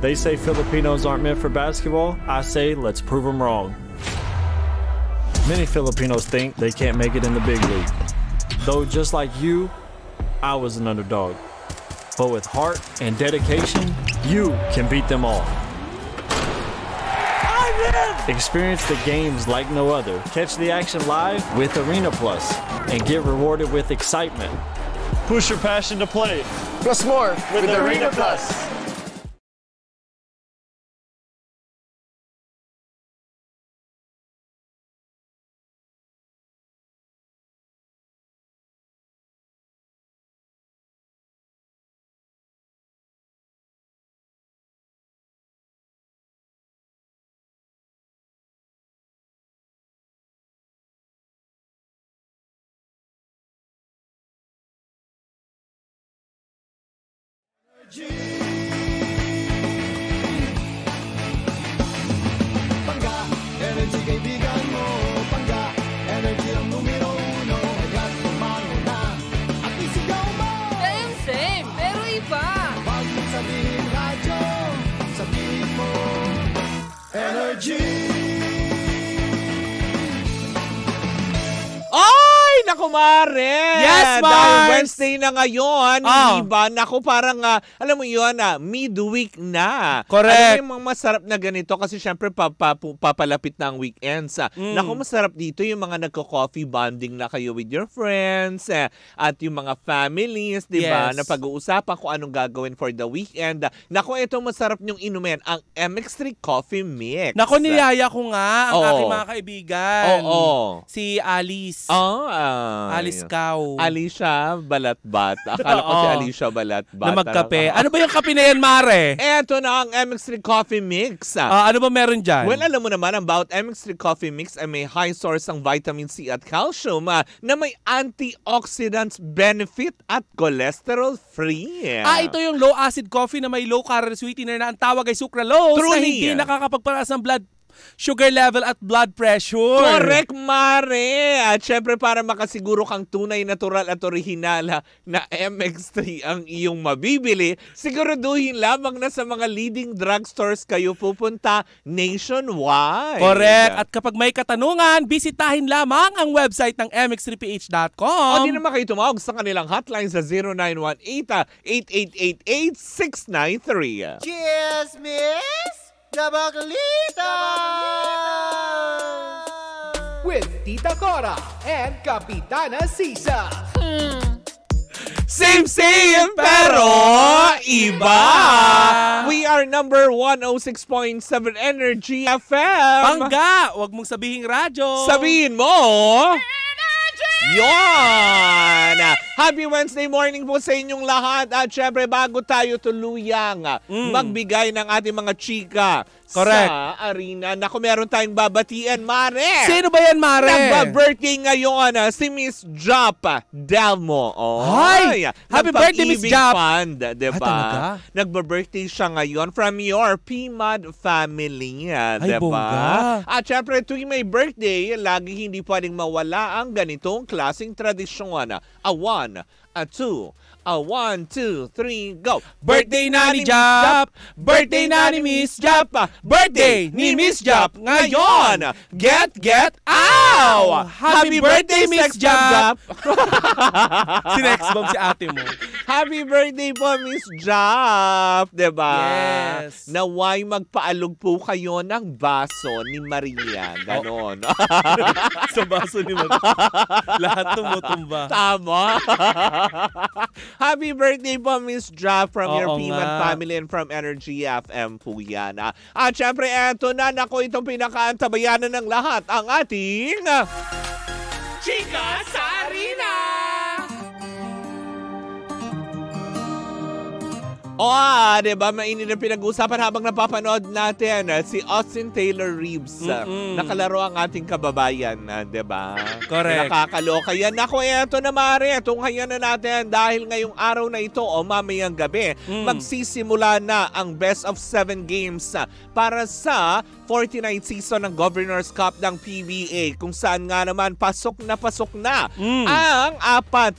They say Filipinos aren't meant for basketball. I say let's prove them wrong. Many Filipinos think they can't make it in the big league. Though just like you, I was an underdog. But with heart and dedication, you can beat them all. Experience the games like no other. Catch the action live with Arena Plus and get rewarded with excitement. Push your passion to play. Plus more with Arena Plus. Pangga, energy kaibigan mo. Pangga, energy ang numero uno. Kaya't tumango na at isigaw mo. Same, pero iba. Wag mo sabihin radyo, sabihin mo energy. Ay, naku Mare! Yes, Mars! Dahil Wednesday na ngayon, iba, naku parang, alam mo yun, midweek na. Correct. Alam mo yung mga masarap na ganito kasi syempre papalapit na ang weekends. Naku, masarap dito yung mga nagko-coffee bonding na kayo with your friends at yung mga families, di ba? Yes. Na pag-uusapan kung anong gagawin for the weekend. Naku, ito masarap yung inumin, ang MX3 Coffee Mix. Naku, niyaya ko nga ang Oo. aking mga kaibigan. Oo. Si Alice. Alice Cow. Alicia Balatbat. Akala ko si Alicia Balatbat. Na magkape. Ano ba yung kape na yan, Mare? Eto na ang MX3 Coffee Mix. Ano ba meron dyan? Well, alam mo naman about MX3 Coffee Mix ay may high source ang vitamin C at calcium na may antioxidants benefit at cholesterol free. Ito yung low acid coffee na may low calorie sweetener na ang tawag ay sucralose na Truly. hindi nakakapagpataas ng blood sugar level at blood pressure. Correct, Mare! At syempre para makasiguro kang tunay, natural at orihinal na MX3 ang iyong mabibili, siguraduhin lamang na sa mga leading drugstores kayo pupunta nationwide. Correct. At kapag may katanungan, bisitahin lamang ang website ng mx3ph.com. O di naman kayo tumawag sa kanilang hotline sa 0918-8888-693. Cheers, miss! With Tita Cora and Kapitana Sisa. Same, pero iba! We are number 106.7 Energy FM. Pangga! Huwag mong sabihing radyo. Sabihin mo! Yon! Happy Wednesday morning po sa inyong lahat. At syempre, bago tayo tuluyang magbigay ng ating mga chika Correct. sa arena, naku, meron tayong babatian, Mare! Sino ba yan, Mare? Nagba-birthday ngayon si Miss Jop Delmo. Hi! Happy birthday, Miss Jop! Fund, diba? talaga? Nagba-birthday siya ngayon from your PMAD family. Ay, Diba? bongga. At syempre, tuwing may birthday, lagi hindi pwedeng mawala ang ganitong klaseng tradisyon. A 1, a 2, a 1, 2, 3, go! Birthday na ni Jop! Birthday na ni Miss Jop! Birthday ni Miss Jop ngayon! Get out! Happy birthday, Miss Jop! Sinex-bomb si ate mo. Happy birthday po, Miss Jop! Diba? Yes. Naway magpaalog po kayo ng baso ni Maria. Ganon. Sa baso ni Mag. Lahat tumutumba. Tama. Happy birthday po, Miss Jop, from your Oo PMAD nga. family and from Energy FM po yan. At syempre, eto na, naku, itong pinakaantabayanan ng lahat, ang ating Chika sa Arena! Diba? Mainit na pinag-uusapan habang napapanood natin si Austin Taylor Reeves. Nakalaro ang ating kababayan, diba? Correct. Nakakaloka yan. Naku, eto na Mare, tunghayan na natin dahil ngayong araw na ito o mamayang gabi, magsisimula na ang best of 7 games para sa 49th season ng Governors Cup ng PBA, kung saan nga naman pasok na ang apat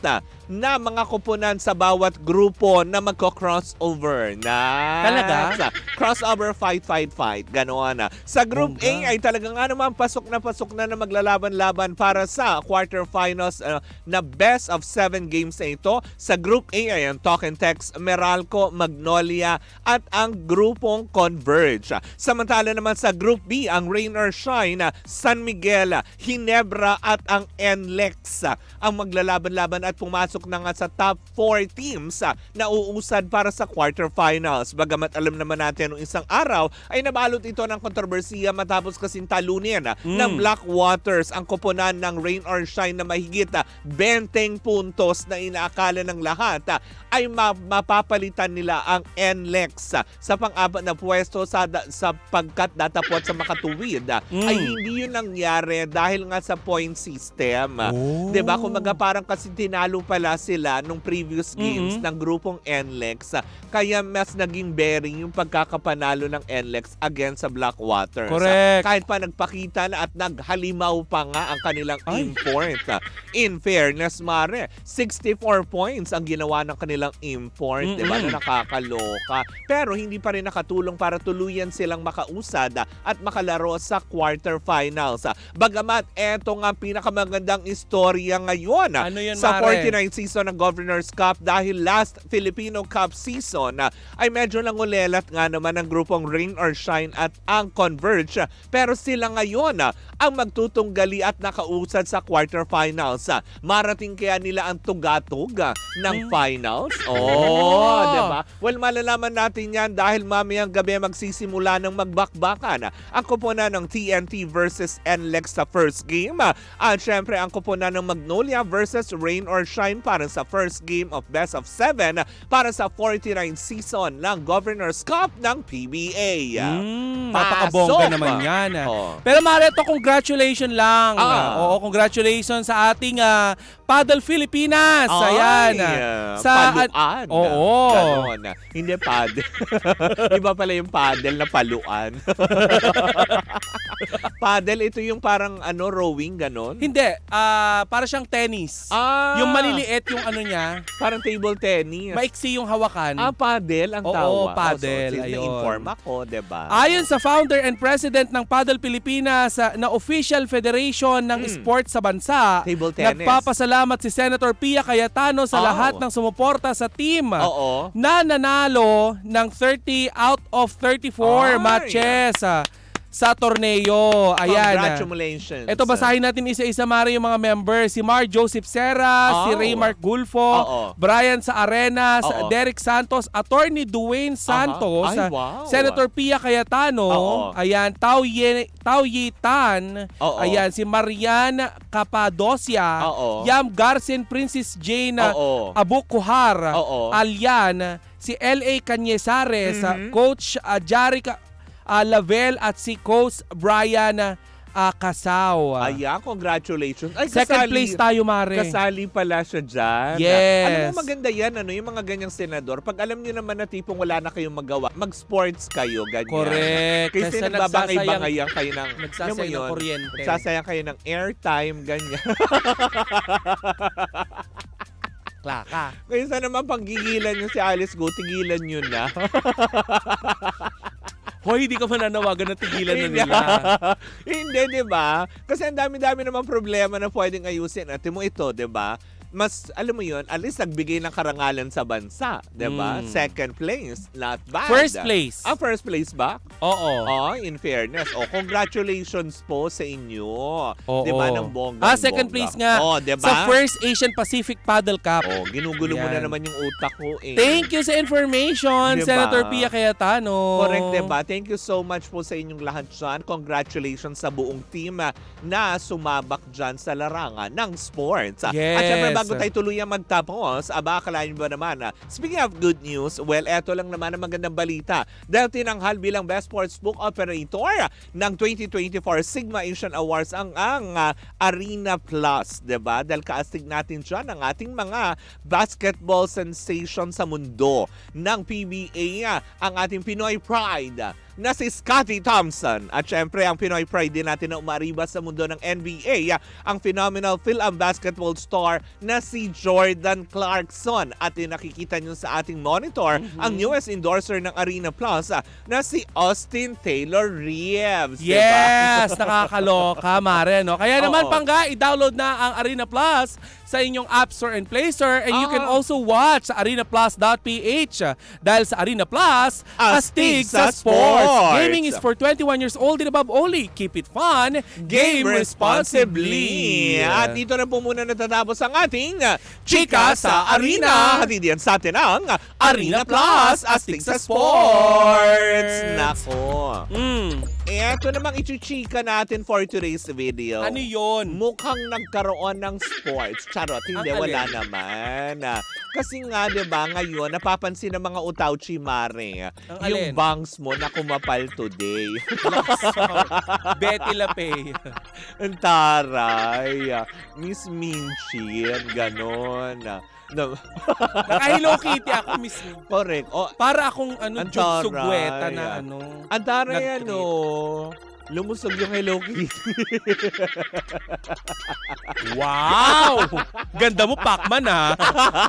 na mga koponan sa bawat grupo na magko-crossover na. Talaga? Crossover fight. Ganoon. Sa Group A ay talagang naman pasok na maglalaban-laban para sa quarterfinals na best of 7 games na ito. Sa Group A ay ang Talk and Text, Meralco, Magnolia at ang grupong Converge. Samantala naman sa Group B, ang Rain or Shine, San Miguel, Ginebra at ang NLEX ang maglalaban-laban at pumasok na nga sa top 4 teams na uusad para sa quarterfinals. Bagamat alam naman natin noong isang araw ay nabalot ito ng kontrobersiya matapos kasing talunin ng Black Waters ang koponan ng Rain or Shine na mahigit 20 puntos na inaakala ng lahat ay mapapalitan nila ang NLEX sa pang-apat na pwesto sapagkat datapot sa makatuwid. Ay hindi yun nangyari dahil nga sa point system. Diba? Kumaga parang kasi tinalo pala sila nung previous games ng grupong NLEX. Kaya mas naging bearing yung pagkakapanalo ng NLEX against sa Black Waters. Correct. Kahit pa nagpakita na at naghalimaw pa nga ang kanilang import. In fairness, Mare, 64 points ang ginawa ng kanilang import. Diba? Na nakakaloka. Pero hindi pa rin nakatulong para tuluyan silang makausad at makalaro sa quarterfinals. Bagamat eto nga pinakamagandang istorya ngayon ano yun, sa Mare? 49th season ng Governor's Cup dahil last Filipino Cup season ay medyo nangulelat nga naman ang grupong Rain or Shine at ang Converge. Pero sila ngayon ang magtutunggali at nakausad sa quarterfinals. Marating kaya nila ang tugatog ng finals? Diba? Well, malalaman natin yan dahil mamayang gabi magsisimula ng magbakbakan ang koponan ng TNT versus NLEX sa first game. At syempre ang koponan ng Magnolia versus Rain or Shine para sa first game of best of 7 para sa 49th season ng Governor's Cup ng PBA. Napakabongga naman yan. Pero Mareto, congratulations lang. Congratulations sa ating Paddle Pilipinas. Ayan. Paluan. Oo. Ganon. Hindi paddle. Iba pala yung paddle na paluan. Paddle, ito yung parang rowing, ganon? Hindi. Para siyang tennis. Yung maliliit yung niya. Parang table tennis. Maiksi yung hawakan. Paddle ang tawag. Oo, paddle. Na-inform ako, diba? Ayon sa founder and president ng Paddle Pilipinas na official federation ng sports sa bansa, table tennis. Nagpapasalamat si Senator Pia Cayetano sa lahat ng sumuporta sa team na nanalo ng 30 out of 34 matches sa torneo. Ayan. Congratulations. Ito, basahin natin isa-isa, Mari, yung mga members. Si Mar Joseph Serra, si Raymark Gulfo, Brian Saarenas, Derek Santos, Attorney Dwayne Santos, Senator Pia Cayetano, ayan, Tao Yi Tan, ayan, si Marian Capadocia, Yam Garcin, Princess Jane Abukuhar, Alyan, si L.A. Cañezares, Coach Jarica Lavel at si Coach Brian Casaw. Ayan, congratulations. Ay, second place tayo, Mare. Kasali pala siya dyan. Yes. Alam mo, maganda yan, yung mga ganyang senador. Pag alam niyo naman na tipong wala na kayong magawa, mag-sports kayo, ganyan. Correct. Kasi nagbabangay-bangayan kayo ng, nagsasayang ng kuryente. Nagsasayang kayo ng airtime, ganyan. Klaka. Kaya sana naman panggigilan nyo si Alice Go, tigilan nyo na. Hoy, hindi ka mananawagan na tigilan na nila. Hindi, diba? Kasi ang dami-dami naman problema na pwedeng ayusin. At mo ito, diba? Mas, alam mo yun, at least nagbigay ng karangalan sa bansa. Diba? Second place, not bad. First place. First place ba? Oo. In fairness. Congratulations po sa inyo. Diba? Ng bongga. Second place nga. Diba? Sa first Asian Pacific Paddle Cup. Ginugulo mo na naman yung utak ko eh. Thank you sa information, Diba? Senator Pia Cayetano. Correct, diba? Thank you so much po sa inyong lahat dyan. Congratulations sa buong team na sumabak dyan sa larangan ng sports. Yes. At syempre, bago tayo tuluyang magtapos, akalain ba naman speaking of good news, well, eto lang naman ang magandang balita. Dahil tinanghal bilang Best Sportsbook Operator ng 2024 Sigma Asian Awards ang Arena Plus, diba? Dahil kaastig natin dyan ang ating mga basketball sensation sa mundo ng PBA, ang ating Pinoy Pride, na si Scottie Thompson. At syempre, ang Pinoy Pride din natin na umariba sa mundo ng NBA, ang phenomenal Phil-Am basketball star na si Jordan Clarkson. At nakikita nyo sa ating monitor, ang newest endorser ng Arena Plus na si Austin Taylor Reeves. Yes! Nakakaloka, Mare. No? Kaya naman, Pangga, i-download na ang Arena Plus sa inyong App Store and Play Store. And you can also watch sa arenaplus.ph. Dahil sa Arena Plus, astig sa sports. Gaming is for 21 years old and above only. Keep it fun. Game responsibly. At dito na po muna natatapos ang ating Chika sa Arena. Hatid yan sa atin ang Arena Plus, astig sa sports. Nako. Eto namang ichuchika natin for today's video. Ano yun? Mukhang nagkaroon ng sports. Charot, hindi, wala naman. Kasi nga, di ba, ngayon, napapansin ng mga utauchi, Mare, yung bangs mo na kumapal today. Betty Lapay. Ang taray. Miss Minchin, ganon. Naka-Hello Kitty ako, Miss. Correct. Para akong sugweta na Ang taray, lumusog yung Hello Kitty. Wow! Ganda mo, Pacman, ha?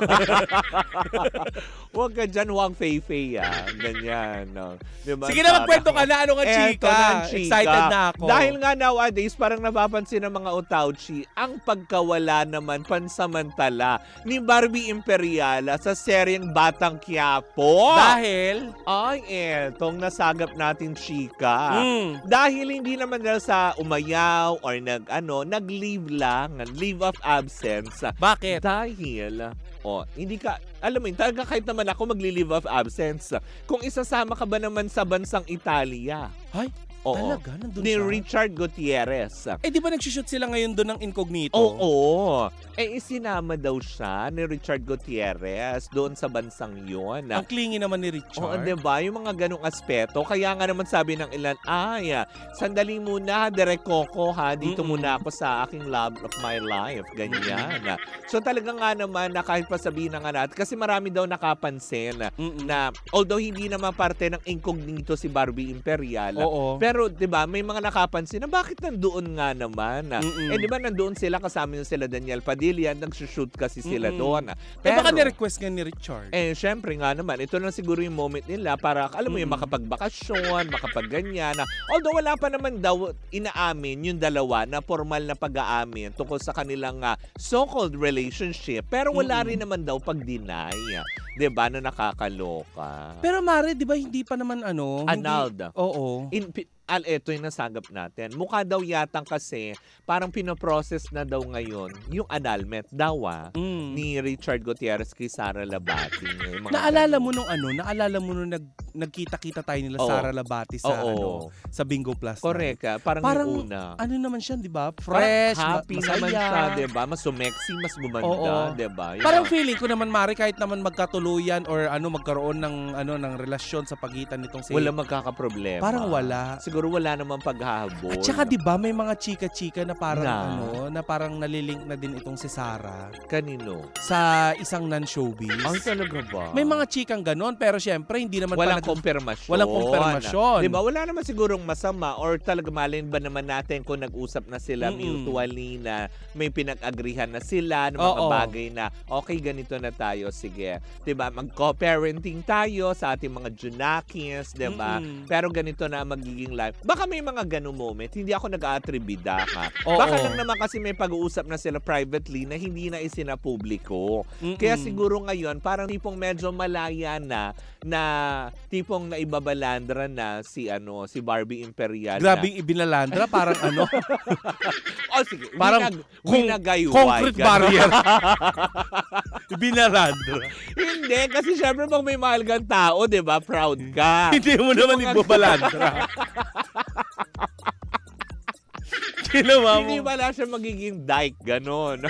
Huwag ka dyan, huwag fei-fei, ganyan. Diba? Sige na, magkwento ka na. Ano nga, chika? Excited na ako. Dahil nga nowadays, parang napapansin ng mga utauchi, ang pagkawala naman pansamantala ni Barbie Imperiala sa seryeng Batang Quiapo. Dahil? Ay, etong nasagap natin, chika. Dahil hindi naman dahil sa umayaw or nag-leave lang, leave of absence. Bakit? Dahil, hindi ka, alam mo, talaga kahit naman ako magli-leave of absence, kung isasama ka ba naman sa bansang Italia? Ay, talaga? Nandun ni siya? Richard Gutierrez. Di ba nagsushoot sila ngayon doon ng Incognito? Oo. Isinama daw siya ni Richard Gutierrez doon sa bansang yun. Ang clingy naman ni Richard. Oo, diba? Yung mga ganong aspeto. Kaya nga naman sabi ng ilan, sandali muna, Derek Coco, dito muna ako sa aking love of my life. Ganyan. So talaga nga naman na kahit pa sabihin na nga natin, kasi marami daw nakapansin na although hindi naman parte ng Incognito si Barbie Imperial, pero 'di ba, may mga nakapansin na bakit nandoon nga naman. 'Di ba nandoon sila kasama yung sila Daniel Padilla, nagsushoot kasi sila doon. Pero baka ni-request nga ni Richard. Syempre nga naman, ito na siguro yung moment nila para alam mo yung makapagbakasyon, makapagganyan. Although wala pa naman daw inaamin yung dalawa na formal na pag-aamin tungkol sa kanilang so-called relationship. Pero wala rin naman daw pag-deny. 'Di ba, na nakakaloka. Pero Mare, 'di ba hindi pa naman annulled. Oo. Ito yung nasagap natin. Mukha daw yatang kasi parang pinoprocess na daw ngayon yung annulment daw ni Richard Gutierrez kay Sara Labati. Naalala mo nung nagkita-kita tayo nila Sara Labati sa sa Bingo Plus. Correct. Parang yung una. Ano naman siya, 'di ba? Fresh, happy masaya. naman siya, 'di ba? Mas sumexy, mas gumanda, 'di ba? Parang feeling ko naman, Mare, kahit naman magkatuluyan or magkaroon ng ng relasyon sa pagitan nitong si wala magkakaproblema. Parang wala. Siguro wala namang paghahabol. At saka 'di ba may mga chika-chika na parang na parang nalilink na din itong si Sara. Kanino? Sa isang non-showbiz. Ang talaga ba? May mga chikang ganon, pero syempre hindi naman walang kumpirmasyon. Walang kumpirmasyon. 'Di ba? Wala naman sigurong masama or talaga malin ba naman natin kung nag-usap na sila mutually na may pinag-agrihan na sila ng mga bagay na okay, ganito na tayo, sige. 'Di ba? Mag-co-parenting tayo sa ating mga junakis, 'di ba? Pero ganito na magiging life. Baka may mga ganung moment, hindi ako nag-aatribida ka. Baka lang naman kasi may pag-uusap na sila privately na hindi na isinapubliko. Kaya siguro ngayon, parang tipong medyo malaya na tipong naibabalandra na si Barbie Imperial. Grabing ibinalandra, parang sige. Parang winagayway. Concrete barrier. Ibinalandra. Hindi, kasi syempre pag may mahal kang tao, di ba, proud ka. Hindi mo naman ibabalandra. Hindi pala siya magiging dyke, ganon.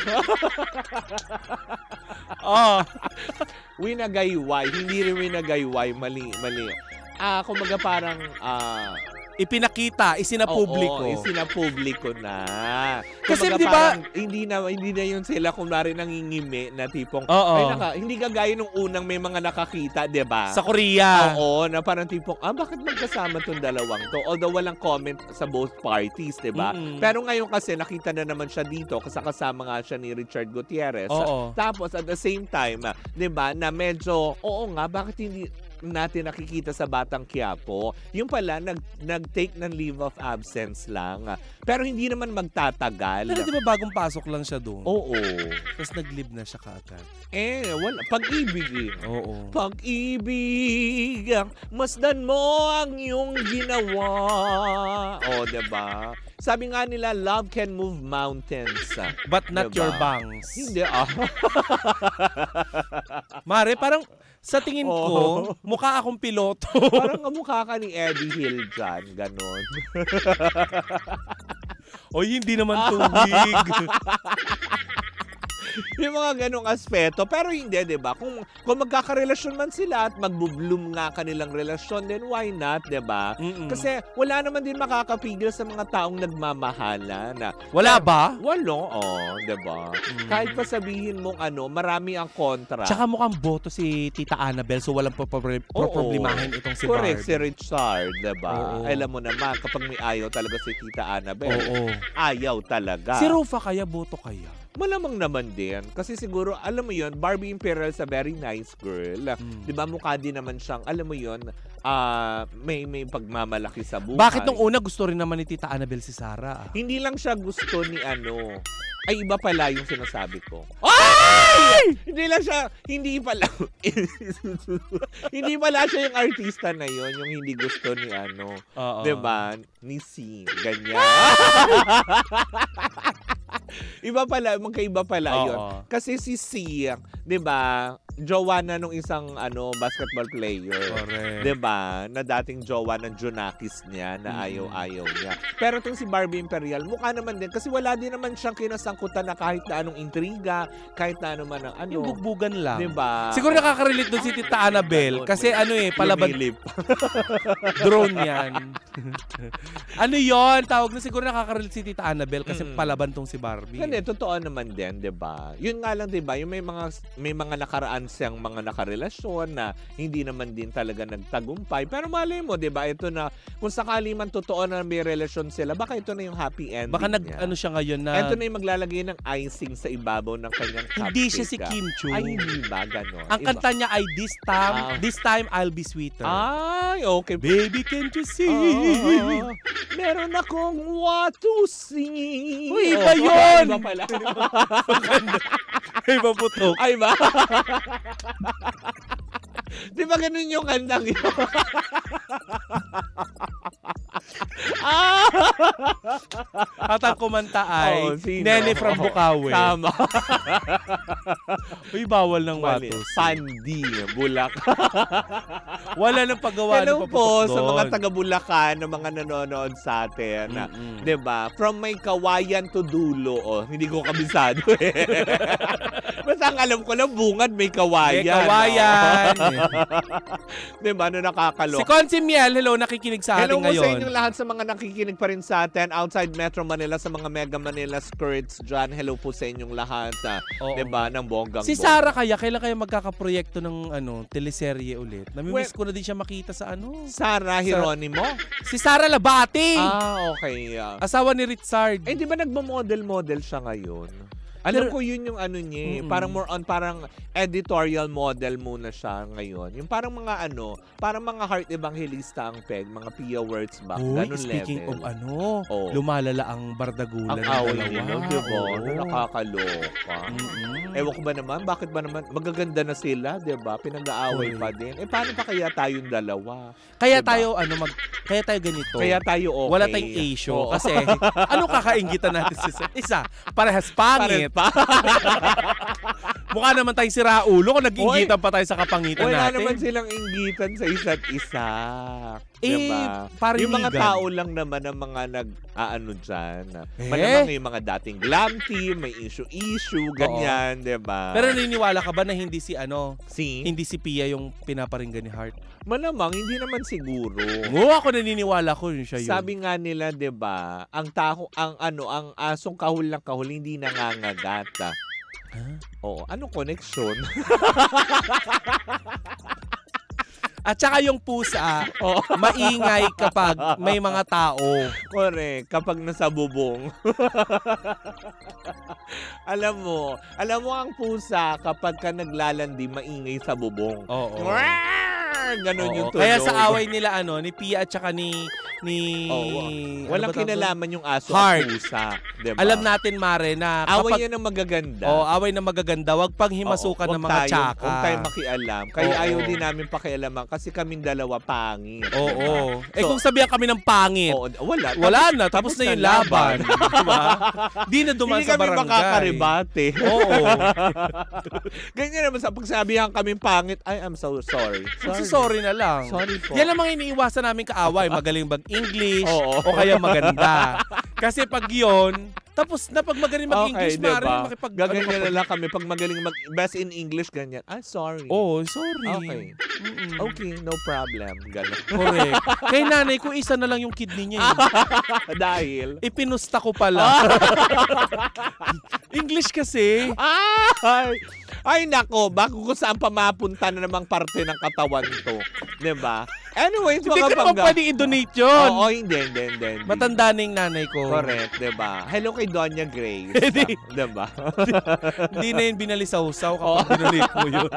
Winagayway. Hindi rin winagayway. Mali. Kumbaga parang ipinakita, isinapubliko. Oo, isinapubliko na. Kasi Kumbaga, di ba, hindi na yun sila kunwari nangingimi na tipong, hindi kagaya nung unang may mga nakakita, di ba? Sa Korea. Oo, na parang tipong, bakit magkasama tong dalawang to? Although walang comment sa both parties, di ba? Pero ngayon kasi nakita na naman siya dito kasi kasama nga siya ni Richard Gutierrez. Tapos at the same time, di ba, na medyo, bakit hindi natin nakikita sa Batang Quiapo, yung pala nag-take ng leave of absence lang. Pero hindi naman magtatagal. Pero di ba bagong pasok lang siya doon? Oo. Tapos nag-leave na siya kaagad. Wala. Pag-ibig Oo. Pag-ibig, masdan mo ang iyong ginawa. Diba? Sabi nga nila, love can move mountains. But not diba? your bangs. Hindi, Mare, parang sa tingin ko, mukha akong piloto. Parang mukha ka ni Eddie Hill dyan, ganon. Hindi naman tubig. Yung mga ganong aspeto. Pero hindi, di ba? Kung magkakarelasyon man sila at magbo-bloom nga kanilang relasyon, then why not, di ba? Kasi wala naman din makakapigil sa mga taong nagmamahalan. Wala ba? Wala, di ba? Kahit pa sabihin mong marami ang kontra. Tsaka mukhang boto si Tita Annabel, so walang problemahin itong si Correct, Barbie. si Richard, di ba? Alam mo naman, kapag may ayaw talaga si Tita Annabel, ayaw talaga. Si Rufa kaya, boto kaya? Malamang naman din. Kasi siguro, alam mo yun, Barbie Imperial sa very nice girl. Di ba mukha din naman siyang, alam mo yun, may pagmamalaki sa buhay. Bakit nung una gusto rin naman ni Tita Annabel si Sarah? Hindi lang siya gusto ni ay iba pala yung sinasabi ko. Ay! Hindi pala siya yung artista na yon, yung hindi gusto ni diba? Ni C. Ganyan. Magkaiba pala yun. Kasi si C, diba, jowa na nung isang basketball player. Correct. Diba? Na dating jowa ng Junakis niya na ayaw-ayaw niya. Pero itong si Barbie Imperial, mukha naman din. Kasi wala din naman siyang kinasangkutan na kahit na anong intriga, kahit na man ang Yung bugbugan lang. Diba? Siguro nakaka-relate doon si Tita Annabel. Kasi palaban. Drone yan. Yon? Tawag na siguro nakaka-relate si Tita Annabel kasi palaban tong si Barbie. Hindi, totoo naman din, diba? Yun nga lang, diba? Yung may mga nakaraan siyang mga nakarelasyon na hindi naman din talaga nagtagumpay. Pero malay mo, diba? Ito na, kung sakali man totoo na may relasyon sila, baka ito na yung happy ending baka niya. siya ngayon na... Ito na yung maglalagay ng icing sa ibabaw ng kanyang cupcake. Hindi siya si Kim Chu. Ay, hindi ba? Ganon. Ang kanta niya ay This Time I'll Be Sweeter. Ay, okay. Baby, can't you see? Meron akong what to sing. Uy, iba yun! Iba pala. Iba putok. Ay ba? Di ba ganun yung kantang yun? At ang kumanta ay Nene from Bukawi. Tama. Uy, bawal ng watos. Pandi, Bulak. Wala nang paggawa Hello ng po paputok sa mga doon. taga-Bulacan na mga nanonood sa atin. Diba? From may kawayan to dulo. Hindi ko kabisado Basta ang alam ko lang, bungad may kawayan. May kawayan. Diba? Nakakaloka. Si Consi Miel, hello, nakikinig sa atin ngayon. Hello ngayon. sa inyong lahat sa mga nakikinig pa rin sa atin outside Metro Manila, sa mga Mega Manila skirts dyan. Hello po sa inyong lahat. Diba? Ng bonggang Si Sarah kailan kaya magkakaproyekto ng teleserye ulit? Namimiss ko na din siya makita sa Sarah Hieronimo? Si Sarah Labati! Okay. Asawa ni Richard. Di ba nagmo-model siya ngayon? Alam ko yun yung niya. Parang more on parang editorial model muna siya ngayon. Yung parang mga parang mga heart evangelista ang peg, mga Pia words back. Ganun speaking level. of lumalala ang bardagulan ang ng away dalawa. nila, diba? Nakakaloka. Ewan ko ba naman, bakit ba naman, magaganda na sila, diba? Pinag-aaway pa din. Paano pa kaya tayong dalawa? Kaya diba? kaya tayo ganito. Kaya tayo okay. Wala tayong issue. Kasi, anong kakaingitan natin sa isa? Parehas pangit. Pa. Mukha naman tayong siraulo kung nag-inggitan pa tayo sa kapangitan wala natin. naman silang inggitan sa isa't isa. Diba? Parang yung mga ligan. tao lang naman ang mga nag-aano dyan. Malamang yung mga dating glam team, may issue, ganyan, diba? Pero naniniwala ka ba na hindi si hindi si Pia yung pinaparinggan ni Heart? Malamang, hindi naman siguro. Oo, ako naniniwala ko yun siya yun. Sabi nga nila, 'di ba, ang asong kahul ng kahul hindi nangangagat. Oo, anong connection? At saka yung pusa, maingay kapag may mga tao. Correct, kapag nasa bubong. Alam mo ang pusa kapag ka naglalandi, maingay sa bubong. Oo. Ganon yung tunog. Kaya sa away nila ni Pia at saka ni walang kinalaman yung aso Heart. at pusa. Diba? Alam natin, Mare, na away yan ng magaganda. away na magaganda. Huwag pang himasukan ng mga tsaka. Huwag tayo makialam. Kaya ayaw din namin pakialaman kasi kaming dalawa pangit. Oo. Kung sabihan kami ng pangit, wala na. Tapos na yung laban. Diba? Di na duman sa barangay. Hindi kami makakaribate. Oo. Ganyan naman sa pagsabihan kaming pangit, I'm so sorry. Sorry na lang. Sorry po. Yan lang mga iniiwasan namin kaaway. Magaling mag-English o kaya maganda. Kasi pag yun, tapos na pag magaling mag-English, diba? maaaring Gaganyan na lang kami. Pag magaling best in English, ganyan. Sorry. Sorry. Okay. Okay, no problem. Ganun. Correct. Kay nanay ko, isa na lang yung kidney niya. Dahil? Ipinusta ko pala. English kasi. Ay nako, bago ko saan pa mapunta na namang parte ng katawan to. Diba? Anyways, hindi mga ka naman pwede i-donate yun. Oo, hindi. Matanda na yung nanay ko. Correct, diba? Hello kay Doña Grace. Diba? Hindi na yun binalisaw-saw kapag dinonate mo yun.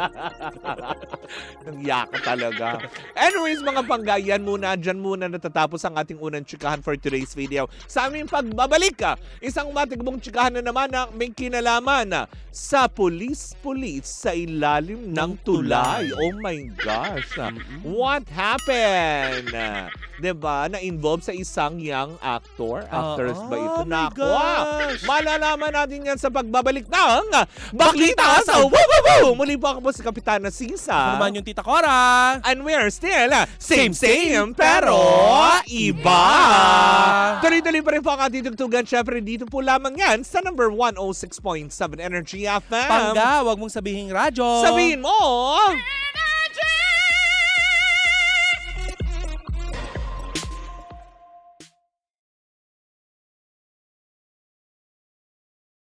Nangyaka talaga. Anyways, mga panggayan muna, dyan muna natatapos ang ating unang chikahan for today's video. Sa aming pagbabalik, isang matigbong chikahan na naman na may kinalaman sa pulis sa ilalim ng tulay. Oh my gosh. What happened? Diba? Na-involve sa isang young actor. Actors ba ito? Nako. Malalaman natin yan sa pagbabalik ng Baklita sa Woo! Muli po ako po si Kapitana Sisa. Naman yung Tita Cora. And we are still same pero iba. Tuloy-tuloy pa rin po ang ating tugtugan. Syempre dito po lamang yan sa number 106.7 Energy FM. Pangga, wag mong sabihin radyo. Sabihin mo!